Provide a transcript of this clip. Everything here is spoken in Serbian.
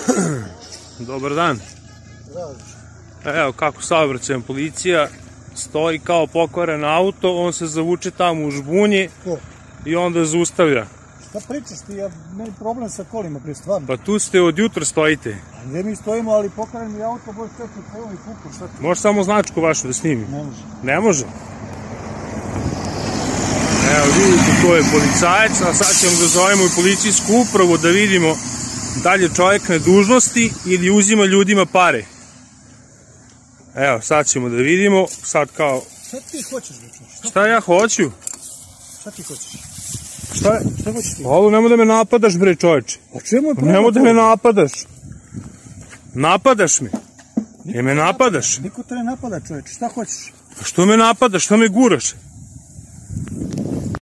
Dobar dan. Evo kako saobraćajna policija stoji kao pokvaren auto, on se zavuče tamo u žbunji i onda zaustavlja. Šta pričaš ti, ja nemam problem sa kolima prije stvarno. Pa tu ste od jutra stojite. Gdje mi stojimo, ali pokvaren mi auto, boš čekaj kolom i kukur, šta ti? Može samo značku vašu da snimim? Ne može. Ne može? Evo vidite, to je policajac, a sad ćemo da zovemo i policijsku upravu da vidimo da li je čovjek na dužnosti ili uzima ljudima pare. Evo, sad ćemo da vidimo, sad kao... Šta ti hoćeš da čuš? Šta ja hoću? Šta ti hoćeš? Šta hoćeš ti? Ovo, nemoj da me napadaš, bre, čovječe. A čemu je problem? Nemoj da me napadaš. Napadaš me. Me napadaš. Niko te ne napada, čovječe, šta hoćeš? Što me napadaš, što me guraš?